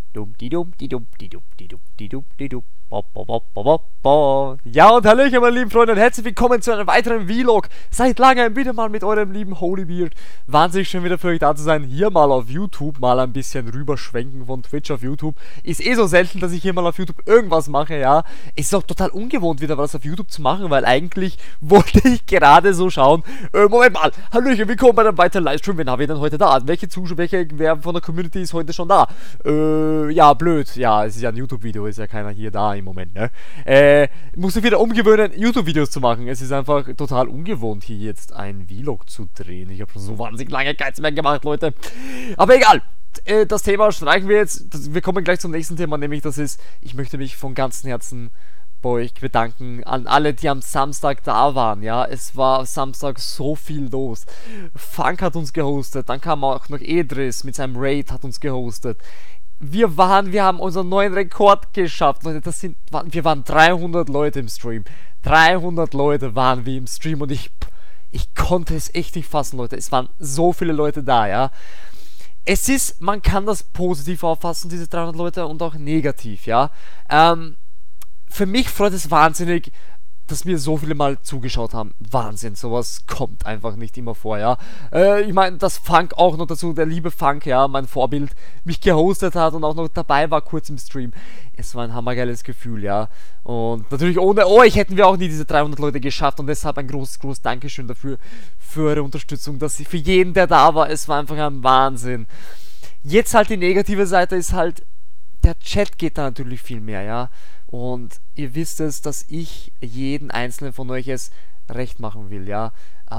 Dum, di dum, di dum, di dum, di dum, di dum, di dum. Bo, bo, bo, bo, bo, bo. Ja, und hallöchen, meine lieben Freunde, und herzlich willkommen zu einem weiteren Vlog. Seit langem wieder mal mit eurem lieben Holybeard. Wahnsinnig schön wieder für euch da zu sein. Hier mal auf YouTube, mal ein bisschen rüberschwenken von Twitch auf YouTube. Ist eh so selten, dass ich hier mal auf YouTube irgendwas mache, ja. Es ist auch total ungewohnt, wieder was auf YouTube zu machen, weil eigentlich wollte ich gerade so schauen. Moment mal, hallöchen, willkommen bei einem weiteren Livestream. Wen haben wir denn heute da? Wer von der Community ist heute schon da? Ja, blöd. Ja, es ist ja ein YouTube-Video, ist ja keiner hier da im Moment, ne? Musst du wieder umgewöhnen, YouTube-Videos zu machen. Es ist einfach total ungewohnt, hier jetzt ein Vlog zu drehen. Ich habe schon so wahnsinnig lange keins mehr gemacht, Leute. Aber egal. Das Thema streichen wir jetzt. Wir kommen gleich zum nächsten Thema, nämlich das ist, ich möchte mich von ganzem Herzen bei euch bedanken an alle, die am Samstag da waren, ja. Es war Samstag so viel los. Funk hat uns gehostet, dann kam auch noch Edris mit seinem Raid, hat uns gehostet. Wir haben unseren neuen Rekord geschafft, Leute. Wir waren 300 Leute im Stream. 300 Leute waren wir im Stream und ich konnte es echt nicht fassen, Leute. Es waren so viele Leute da, ja. Man kann das positiv auffassen, diese 300 Leute, und auch negativ, ja. Für mich freut es wahnsinnig, dass mir so viele mal zugeschaut haben. Wahnsinn, sowas kommt einfach nicht immer vor, ja. Ich meine, dass Funk auch noch dazu, der liebe Funk, ja, mein Vorbild, mich gehostet hat und auch noch dabei war kurz im Stream. Es war ein hammergeiles Gefühl, ja. Und natürlich ohne euch hätten wir auch nie diese 300 Leute geschafft, und deshalb ein großes Dankeschön dafür, für eure Unterstützung, für jeden, der da war. Es war einfach ein Wahnsinn. Jetzt halt die negative Seite ist halt, der Chat geht da natürlich viel mehr, ja. Und ihr wisst es, dass ich jeden einzelnen von euch es recht machen will, ja.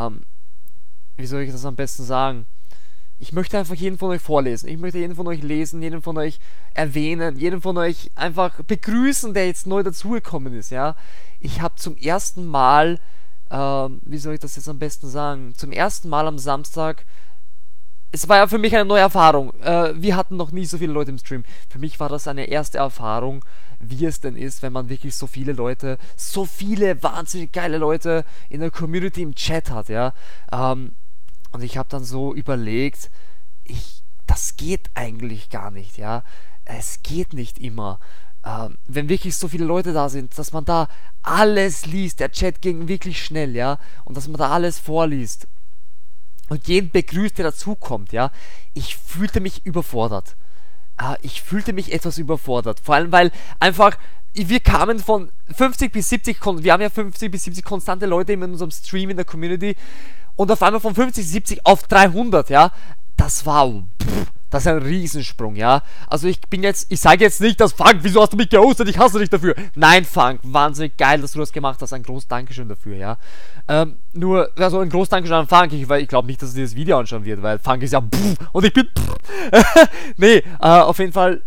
Wie soll ich das am besten sagen? Ich möchte einfach jeden von euch vorlesen. Ich möchte jeden von euch lesen, jeden von euch erwähnen, jeden von euch einfach begrüßen, der jetzt neu dazugekommen ist, ja. Ich habe zum ersten Mal, wie soll ich das jetzt am besten sagen? Zum ersten Mal am Samstag, es war ja für mich eine neue Erfahrung. Wir hatten noch nie so viele Leute im Stream. Für mich war das eine erste Erfahrung, wie es denn ist, wenn man wirklich so viele Leute, so viele wahnsinnig geile Leute in der Community im Chat hat, ja. Und ich habe dann so überlegt, das geht eigentlich gar nicht, ja. Es geht nicht immer. Wenn wirklich so viele Leute da sind, dass man da alles liest, der Chat ging wirklich schnell, ja. Und dass man da alles vorliest und jeden begrüßt, der dazukommt, ja. Ich fühlte mich überfordert. Ich fühlte mich etwas überfordert. Vor allem, weil einfach, wir kamen von 50 bis 70, wir haben ja 50 bis 70 konstante Leute in unserem Stream in der Community, und auf einmal von 50 bis 70 auf 300, ja. Das ist ein Riesensprung, ja. Also ich sage jetzt nicht, dass Funk, wieso hast du mich gehostet, ich hasse dich dafür. Nein, Funk, wahnsinnig geil, dass du das gemacht hast, ein großes Dankeschön dafür, ja. Also ein großes Dankeschön an Funk, weil ich glaube nicht, dass er dieses Video anschauen wird, weil Funk ist ja und ich bin nee, auf jeden Fall,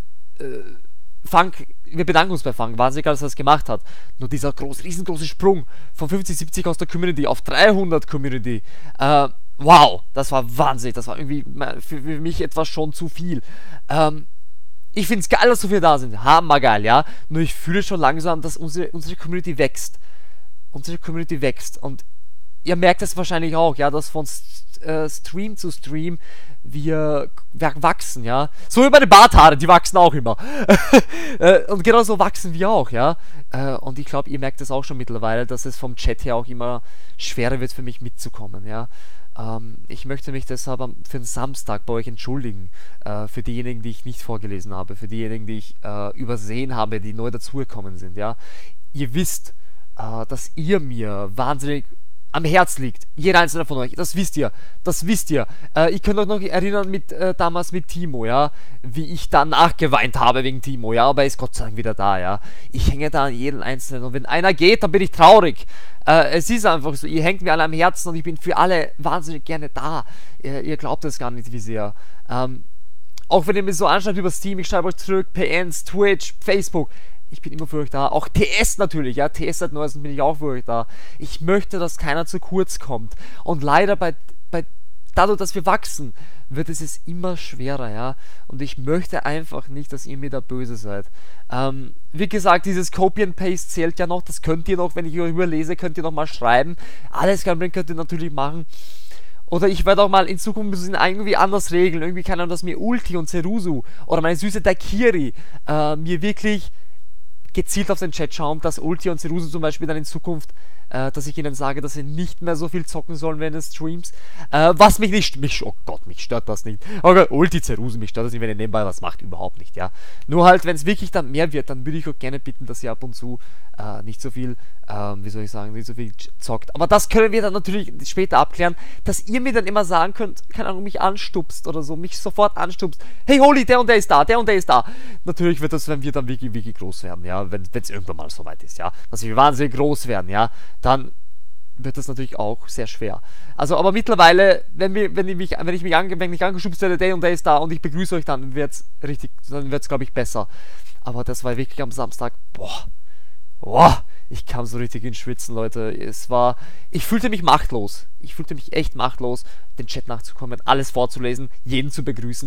Funk, wir bedanken uns bei Funk, wahnsinnig geil, dass er das gemacht hat. Nur dieser riesengroße Sprung von 50, 70 aus der Community auf 300 Community, wow, das war wahnsinnig. Das war irgendwie für mich etwas schon zu viel. Ich finde es geil, dass so viele da sind. Hammergeil, ja. Nur ich fühle schon langsam, dass unsere Community wächst. Unsere Community wächst. Und ihr merkt es wahrscheinlich auch, ja, dass von Stream zu Stream wir wachsen, ja. So wie meine Barthaare, die wachsen auch immer. Und genau so wachsen wir auch, ja. Und ich glaube, ihr merkt es auch schon mittlerweile, dass es vom Chat her auch immer schwerer wird für mich mitzukommen, ja. Ich möchte mich deshalb für den Samstag bei euch entschuldigen, für diejenigen, die ich nicht vorgelesen habe, für diejenigen, die ich übersehen habe, die neu dazugekommen sind, ja. Ihr wisst, dass ihr mir wahnsinnig am Herz liegt, jeder einzelne von euch, das wisst ihr. Ich könnte euch noch erinnern damals mit Timo, ja, wie ich da nachgeweint habe wegen Timo, ja, aber er ist Gott sei Dank wieder da, ja. Ich hänge da an jeden Einzelnen, und wenn einer geht, dann bin ich traurig. Es ist einfach so, ihr hängt mir alle am Herzen, und ich bin für alle wahnsinnig gerne da. Ihr glaubt es gar nicht, wie sehr. Auch wenn ihr mir so anschreibt über Steam, ich schreibe euch zurück, PNs, Twitch, Facebook. Ich bin immer für euch da. Auch TS natürlich, ja. TS seit neuestem bin ich auch für euch da. Ich möchte, dass keiner zu kurz kommt. Und leider dadurch, dass wir wachsen, wird es immer schwerer, ja. Und ich möchte einfach nicht, dass ihr mir da böse seid. Wie gesagt, dieses Copy and Paste zählt ja noch. Das könnt ihr noch, wenn ich euch überlese, könnt ihr noch mal schreiben. Alles kein Problem, könnt ihr natürlich machen. Oder ich werde auch mal in Zukunft müssen irgendwie anders regeln. Irgendwie keine Ahnung, dass mir Ulti und Ceruzu oder meine süße Daikiri mir wirklich gezielt auf den Chat schauen, dass Ulti und Ceruzu zum Beispiel dann in Zukunft, dass ich ihnen sage, dass sie nicht mehr so viel zocken sollen während des Streams. Was mich nicht, oh Gott, mich stört das nicht. Okay, Ulti, Ceruzu, mich stört das nicht, wenn ihr nebenbei was macht, überhaupt nicht, ja. Nur halt, wenn es wirklich dann mehr wird, dann würde ich auch gerne bitten, dass ihr ab und zu nicht so viel, wie soll ich sagen, nicht so viel zockt. Aber das können wir dann natürlich später abklären, dass ihr mir dann immer sagen könnt, keine Ahnung, mich anstupst oder so, mich sofort anstupst. Hey, Holy, der und der ist da, der und der ist da. Natürlich wird das, wenn wir dann wirklich, wirklich groß werden, ja, wenn es irgendwann mal so weit ist, ja, dass wir wahnsinnig groß werden, ja, dann wird das natürlich auch sehr schwer. Also, aber mittlerweile, wenn ich mich angeschubst werde, der und der ist da und ich begrüße euch, dann wird's glaube ich, besser. Aber das war wirklich am Samstag, boah, ich kam so richtig ins Schwitzen, Leute. Ich fühlte mich machtlos. Ich fühlte mich echt machtlos, den Chat nachzukommen, alles vorzulesen, jeden zu begrüßen.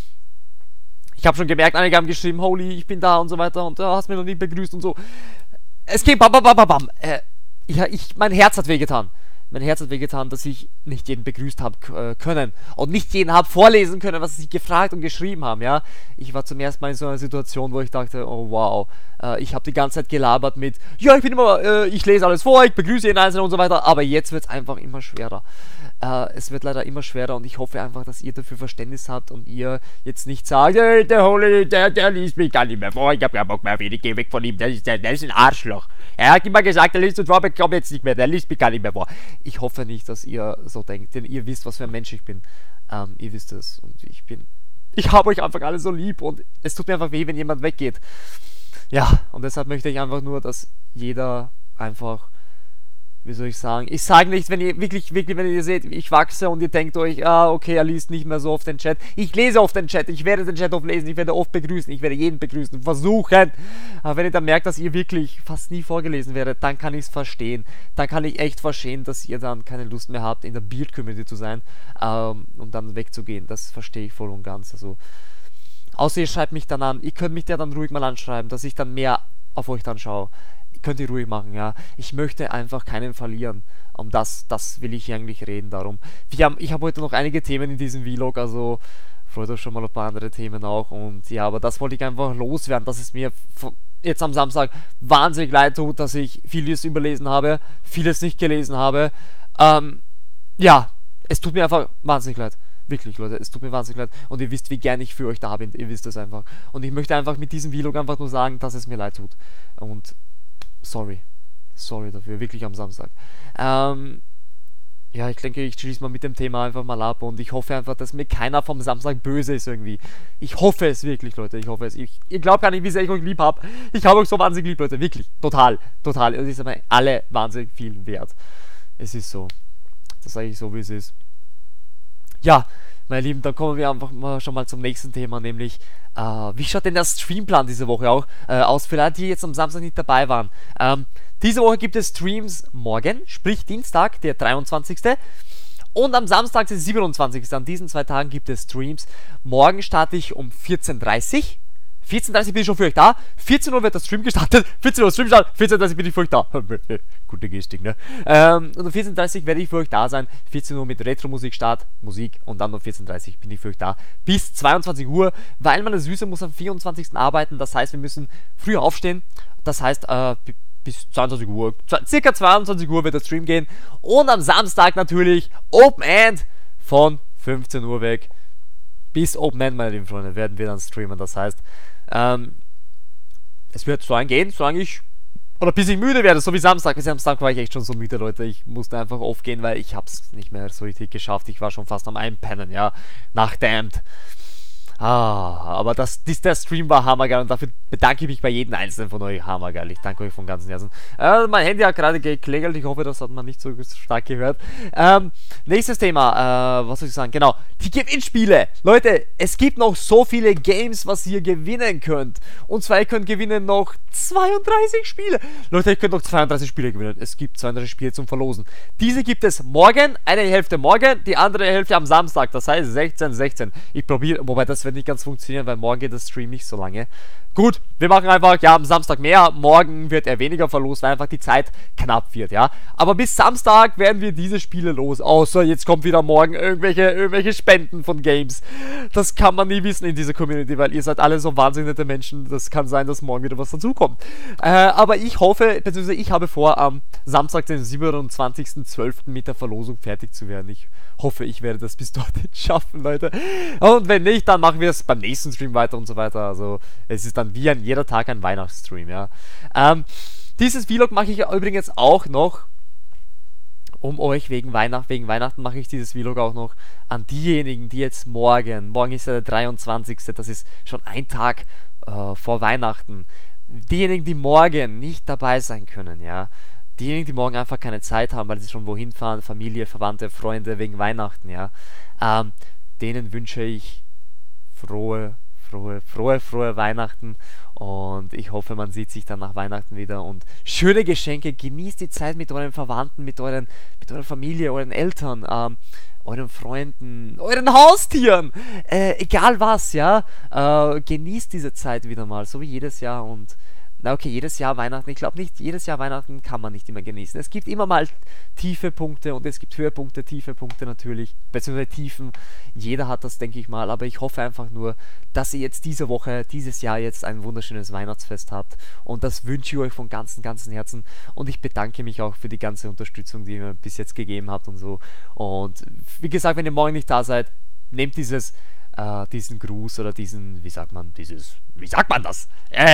Ich habe schon gemerkt, einige haben geschrieben, Holy, ich bin da und so weiter und hast mir noch nie begrüßt und so. Es ging bam, bam, bam, bam. Mein Herz hat wehgetan. Mein Herz hat wehgetan, dass ich nicht jeden begrüßt habe können und nicht jeden habe vorlesen können, was sie gefragt und geschrieben haben, ja. Ich war zum ersten Mal in so einer Situation, wo ich dachte, oh wow, ich habe die ganze Zeit gelabert mit, ja, ich lese alles vor, ich begrüße jeden Einzelnen und so weiter, aber jetzt wird es einfach immer schwerer. Es wird leider immer schwerer und ich hoffe einfach, dass ihr dafür Verständnis habt und ihr jetzt nicht sagt, hey, der Holy, der liest mich gar nicht mehr vor, ich habe keinen Bock mehr auf ihn, ich gehe weg von ihm, der ist ein Arschloch. Er hat immer gesagt, der liest uns vor, aber ich komme jetzt nicht mehr, der liest mich gar nicht mehr vor. Ich hoffe nicht, dass ihr so denkt, denn ihr wisst, was für ein Mensch ich bin. Ihr wisst es und ich habe euch einfach alle so lieb und es tut mir einfach weh, wenn jemand weggeht. Ja, und deshalb möchte ich einfach nur, dass jeder einfach, wie soll ich sagen, ich sage nicht, wenn ihr wirklich, wenn ihr seht, ich wachse und ihr denkt euch, okay, er liest nicht mehr so oft den Chat. Ich lese oft den Chat, ich werde den Chat oft lesen, ich werde oft begrüßen, ich werde jeden begrüßen, versuchen. Aber wenn ihr dann merkt, dass ihr wirklich fast nie vorgelesen werdet, dann kann ich es verstehen. Dann kann ich echt verstehen, dass ihr dann keine Lust mehr habt, in der Beard-Community zu sein und dann wegzugehen. Das verstehe ich voll und ganz. Also, außer ihr schreibt mich dann an, ihr könnt mich ja dann ruhig mal anschreiben, dass ich dann mehr auf euch dann schaue. Könnt ihr ruhig machen, ja. Ich möchte einfach keinen verlieren. Das will ich eigentlich reden darum. Ich habe heute noch einige Themen in diesem Vlog, also freut euch schon mal auf ein paar andere Themen auch. Und ja, aber das wollte ich einfach loswerden, dass es mir jetzt am Samstag wahnsinnig leid tut, dass ich vieles überlesen habe, vieles nicht gelesen habe. Ja, es tut mir einfach wahnsinnig leid. Wirklich, Leute, es tut mir wahnsinnig leid. Und ihr wisst, wie gern ich für euch da bin. Ihr wisst es einfach. Und ich möchte einfach mit diesem Vlog einfach nur sagen, dass es mir leid tut. Und sorry dafür, wirklich am Samstag. Ja, ich denke, ich schließe mal mit dem Thema einfach mal ab und ich hoffe einfach, dass mir keiner vom Samstag böse ist irgendwie. Ich hoffe es wirklich, Leute, ich hoffe es. Ihr glaubt gar nicht, wie sehr ich euch lieb habe. Ich habe euch so wahnsinnig lieb, Leute, wirklich, total. Es ist aber alle wahnsinnig viel wert. Es ist so. Das sage ich so, wie es ist. Ja, meine Lieben, dann kommen wir einfach mal schon mal zum nächsten Thema, nämlich wie schaut denn der Streamplan diese Woche auch aus, für alle, die jetzt am Samstag nicht dabei waren. Diese Woche gibt es Streams morgen, sprich Dienstag, der 23. Und am Samstag, der 27. An diesen 2 Tagen gibt es Streams. Morgen starte ich um 14:30 Uhr. 14:30 Uhr bin ich schon für euch da. 14 Uhr wird der Stream gestartet. 14 Uhr Stream startet. 14:30 Uhr bin ich für euch da. Gute Gestik, ne? Und um 14:30 Uhr werde ich für euch da sein. 14 Uhr mit Retro-Musik Start, Musik. Und dann um 14:30 Uhr bin ich für euch da. Bis 22 Uhr, weil meine Süße muss am 24. arbeiten. Das heißt, wir müssen früher aufstehen. Das heißt, bis 22 Uhr. Circa 22 Uhr wird der Stream gehen. Und am Samstag natürlich Open End von 15 Uhr weg. Bis Open End, meine lieben Freunde, werden wir dann streamen. Das heißt, es wird so eingehen, solange ich, oder bis ich müde werde, so wie Samstag. Bis Samstag war ich echt schon so müde, Leute. Ich musste einfach aufgehen, weil ich hab's nicht mehr so richtig geschafft. Ich war schon fast am Einpennen, ja, nach Damned. Aber der Stream war hammergeil und dafür bedanke ich mich bei jedem einzelnen von euch. Hammergeil, ich danke euch von ganzem Herzen. Mein Handy hat gerade geklingelt, ich hoffe, das hat man nicht so stark gehört. Nächstes Thema, was soll ich sagen? Genau, die Gewinnspiele. Leute, es gibt noch so viele Games, was ihr gewinnen könnt. Und zwar, ihr könnt gewinnen noch 32 Spiele. Leute, ihr könnt noch 32 Spiele gewinnen. Es gibt 32 Spiele zum Verlosen. Diese gibt es morgen, eine Hälfte morgen, die andere Hälfte am Samstag. Das heißt 16. Ich probiere, wobei das wird nicht ganz funktionieren, weil morgen geht das Stream nicht so lange. Gut, wir machen einfach, ja, am Samstag mehr, morgen wird er weniger verlost, weil einfach die Zeit knapp wird, ja. Aber bis Samstag werden wir diese Spiele los, außer jetzt kommt wieder morgen irgendwelche Spenden von Games. Das kann man nie wissen in dieser Community, weil ihr seid alle so wahnsinnig nette Menschen, das kann sein, dass morgen wieder was dazukommt. Aber ich hoffe, beziehungsweise ich habe vor, am Samstag, den 27.12. mit der Verlosung fertig zu werden. Ich hoffe, ich werde das bis dorthin schaffen, Leute. Und wenn nicht, dann machen wir es beim nächsten Stream weiter und so weiter. Also, es ist dann wie jeder Tag ein Weihnachtsstream, ja. Dieses Vlog mache ich übrigens auch noch, um euch wegen Weihnachten mache ich dieses Vlog auch noch an diejenigen, die jetzt morgen ist ja der 23., das ist schon ein Tag vor Weihnachten, diejenigen, die morgen nicht dabei sein können, ja. Diejenigen, die morgen einfach keine Zeit haben, weil sie schon wohin fahren, Familie, Verwandte, Freunde, wegen Weihnachten, ja. Denen wünsche ich frohe Weihnachten und ich hoffe, man sieht sich dann nach Weihnachten wieder und schöne Geschenke, genießt die Zeit mit euren Verwandten, mit eurer Familie, euren Eltern, euren Freunden, euren Haustieren, egal was, ja, genießt diese Zeit wieder mal, so wie jedes Jahr und na okay, jedes Jahr Weihnachten, ich glaube nicht, jedes Jahr Weihnachten kann man nicht immer genießen. Es gibt immer mal tiefe Punkte und es gibt Höhepunkte, tiefe Punkte natürlich, beziehungsweise Tiefen. Jeder hat das, denke ich mal, aber ich hoffe einfach nur, dass ihr jetzt diese Woche, dieses Jahr jetzt ein wunderschönes Weihnachtsfest habt und das wünsche ich euch von ganzem Herzen und ich bedanke mich auch für die ganze Unterstützung, die ihr mir bis jetzt gegeben habt und so. Und wie gesagt, wenn ihr morgen nicht da seid, nehmt diesen Gruß oder wie sagt man das?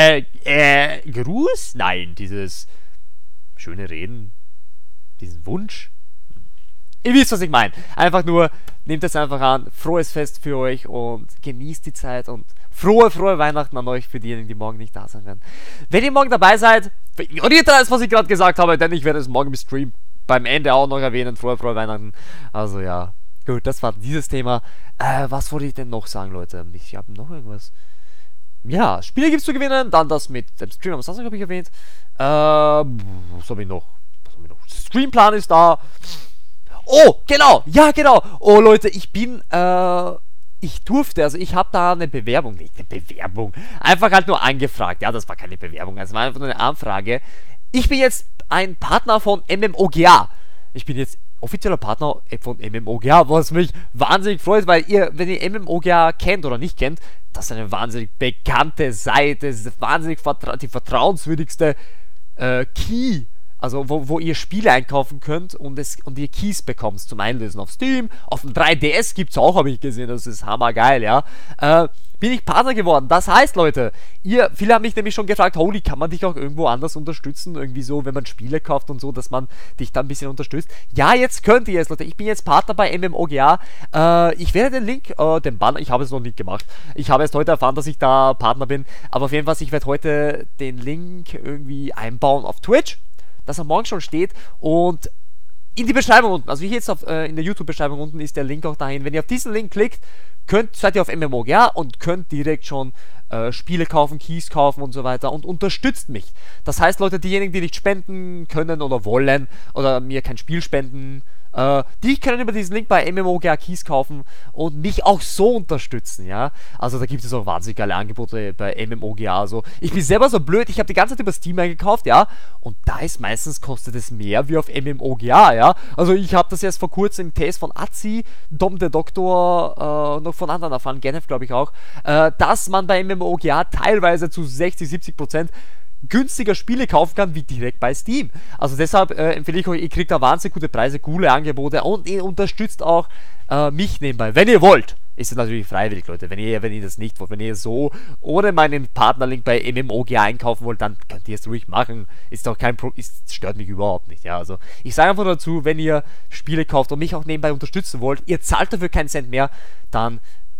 Gruß? Nein, dieses schöne Reden, diesen Wunsch. Ihr wisst, was ich meine. Einfach nur, nehmt es einfach an, frohes Fest für euch und genießt die Zeit und frohe Weihnachten an euch für diejenigen, die morgen nicht da sein werden. Wenn ihr morgen dabei seid, ignoriert das, was ich gerade gesagt habe, denn ich werde es morgen im Stream beim Ende auch noch erwähnen, frohe Weihnachten. Also ja. Gut, das war dieses Thema. Was wollte ich denn noch sagen, Leute? Ich habe noch irgendwas. Ja, Spiele gibt es zu gewinnen. Dann das mit dem Stream am Samstag habe ich erwähnt. Was habe ich noch? Streamplan ist da. Oh, genau. Ja, genau. Oh, Leute, ich habe da eine Bewerbung. Nicht eine Bewerbung. Einfach halt nur angefragt. Ja, das war keine Bewerbung. Es war einfach nur eine Anfrage. Ich bin jetzt ein Partner von MMOGA. Ich bin jetzt offizieller Partner von MMOGA, was mich wahnsinnig freut, weil wenn ihr MMOGA kennt oder nicht kennt, das ist eine wahnsinnig bekannte Seite, das ist wahnsinnig die vertrauenswürdigste Key, also wo ihr Spiele einkaufen könnt und ihr Keys bekommt zum Einlösen auf Steam, auf dem 3DS gibt es auch, habe ich gesehen, das ist hammergeil, ja. Bin ich Partner geworden. Das heißt, Leute, viele haben mich nämlich schon gefragt, Holy, kann man dich auch irgendwo anders unterstützen? Irgendwie so, wenn man Spiele kauft und so, dass man dich dann ein bisschen unterstützt. Ja, jetzt könnt ihr es, Leute. Ich bin jetzt Partner bei MMOGA. Ich werde den Link, den Banner, ich habe es noch nicht gemacht. Ich habe erst heute erfahren, dass ich da Partner bin. Aber auf jeden Fall, ich werde heute den Link irgendwie einbauen auf Twitch, dass er morgen schon steht und in die Beschreibung unten, also hier jetzt in der YouTube-Beschreibung unten ist der Link auch dahin. Wenn ihr auf diesen Link klickt, seid ihr auf MMOGA und könnt direkt schon Spiele kaufen, Keys kaufen und so weiter und unterstützt mich. Das heißt, Leute, diejenigen, die nicht spenden können oder wollen oder mir kein Spiel spenden, die können über diesen Link bei MMOGA Keys kaufen und mich auch so unterstützen, ja. Also da gibt es auch wahnsinnig geile Angebote bei MMOGA. Also ich bin selber so blöd, ich habe die ganze Zeit über Steam eingekauft, ja. Und da ist meistens, kostet es mehr wie auf MMOGA, ja. Also ich habe das erst vor kurzem im Test von Azi, Dom der Doktor, noch von anderen erfahren, Genef glaube ich auch, dass man bei MMOGA teilweise zu 60-70% günstiger Spiele kaufen kann, wie direkt bei Steam. Also deshalb empfehle ich euch, ihr kriegt da wahnsinnig gute Preise, coole Angebote und ihr unterstützt auch mich nebenbei, wenn ihr wollt. Ist es natürlich freiwillig, Leute. Wenn ihr das nicht wollt, wenn ihr so ohne meinen Partnerlink bei MMOGA einkaufen wollt, dann könnt ihr es ruhig machen. Ist doch kein Problem, stört mich überhaupt nicht. Ja, also ich sage einfach dazu, wenn ihr Spiele kauft und mich auch nebenbei unterstützen wollt, ihr zahlt dafür keinen Cent mehr, dann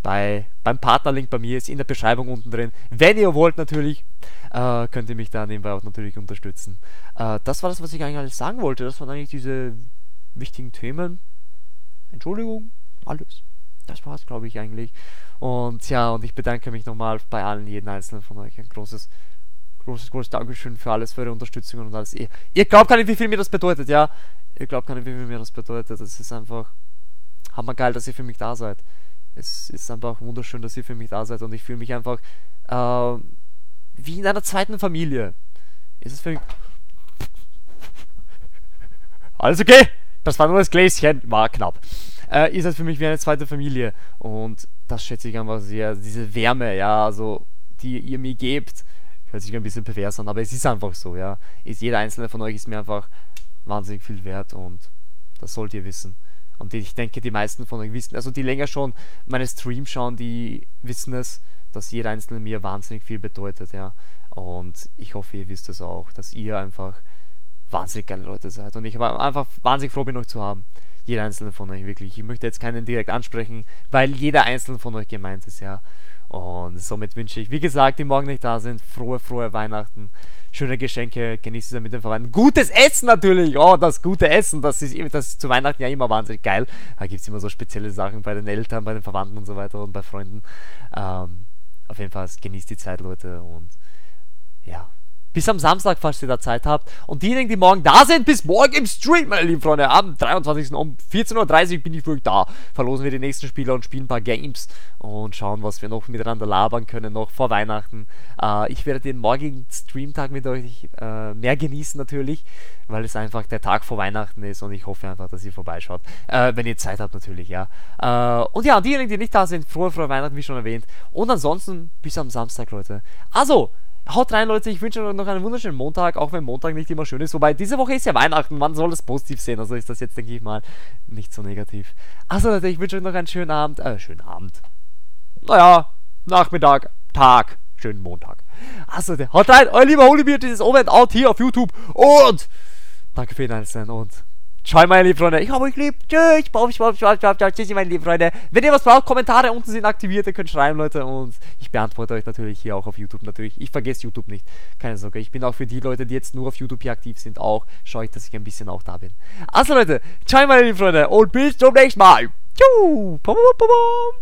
beim Partnerlink bei mir ist in der Beschreibung unten drin. Wenn ihr wollt natürlich, könnt ihr mich da nebenbei auch natürlich unterstützen. Das war das, was ich eigentlich alles sagen wollte. Das waren eigentlich diese wichtigen Themen. Entschuldigung, alles. Das war's, glaube ich, eigentlich. Und ja, und ich bedanke mich nochmal bei jeden einzelnen von euch. Ein großes Dankeschön für alles, für eure Unterstützung und alles. Ihr glaubt gar nicht, wie viel mir das bedeutet, ja. Ihr glaubt gar nicht, wie viel mir das bedeutet. Das ist einfach hammergeil, dass ihr für mich da seid. Es ist einfach wunderschön, dass ihr für mich da seid und ich fühle mich einfach wie in einer zweiten Familie. Ist es für mich... Alles okay? Das war nur das Gläschen, war knapp. Ihr seid für mich wie eine zweite Familie und das schätze ich einfach sehr. Diese Wärme, ja, also die ihr mir gebt, hört sich ein bisschen pervers an, aber es ist einfach so, ja. Jeder einzelne von euch ist mir einfach wahnsinnig viel wert und das sollt ihr wissen. Und ich denke, die meisten von euch wissen, also die länger schon meine Streams schauen, die wissen es, dass jeder einzelne mir wahnsinnig viel bedeutet, ja. Und ich hoffe, ihr wisst es auch, dass ihr einfach wahnsinnig geile Leute seid. Und ich war einfach wahnsinnig froh, bin euch zu haben. Jeder einzelne von euch, wirklich. Ich möchte jetzt keinen direkt ansprechen, weil jeder einzelne von euch gemeint ist, ja. Und somit wünsche ich, wie gesagt, die morgen nicht da sind, frohe Weihnachten. Schöne Geschenke, genießt es mit den Verwandten. Gutes Essen natürlich! Oh, das gute Essen, das ist zu Weihnachten ja immer wahnsinnig geil. Da gibt es immer so spezielle Sachen bei den Eltern, bei den Verwandten und so weiter und bei Freunden. Auf jeden Fall genießt die Zeit, Leute, und ja. Bis am Samstag, falls ihr da Zeit habt. Und diejenigen, die morgen da sind, bis morgen im Stream, meine lieben Freunde. Am 23. um 14:30 Uhr bin ich für euch da. Verlosen wir die nächsten Spieler und spielen ein paar Games. Und schauen, was wir noch miteinander labern können, noch vor Weihnachten. Ich werde den morgigen Streamtag mit euch mehr genießen natürlich. Weil es einfach der Tag vor Weihnachten ist. Und ich hoffe einfach, dass ihr vorbeischaut. Wenn ihr Zeit habt natürlich, ja. Und ja, diejenigen, die nicht da sind, frohe Weihnachten, wie schon erwähnt. Und ansonsten bis am Samstag, Leute. Also... Haut rein, Leute, ich wünsche euch noch einen wunderschönen Montag, auch wenn Montag nicht immer schön ist. Wobei, diese Woche ist ja Weihnachten, man soll es positiv sehen, also ist das jetzt, denke ich mal, nicht so negativ. Also, Leute, ich wünsche euch noch einen schönen Abend. Naja, Nachmittag, Tag, schönen Montag. Also, haut rein, euer lieber Holybeard, dieses Over and Out hier auf YouTube und danke für den Einzelnen und ciao, meine lieben Freunde. Ich hab euch lieb. Tschüss. Tschüssi, meine lieben Freunde. Wenn ihr was braucht, Kommentare unten sind aktiviert. Ihr könnt schreiben, Leute. Und ich beantworte euch natürlich hier auch auf YouTube. Natürlich. Ich vergesse YouTube nicht. Keine Sorge. Ich bin auch für die Leute, die jetzt nur auf YouTube hier aktiv sind, auch. Schaue ich, dass ich ein bisschen auch da bin. Also, Leute. Ciao, meine lieben Freunde. Und bis zum nächsten Mal. Tschüss.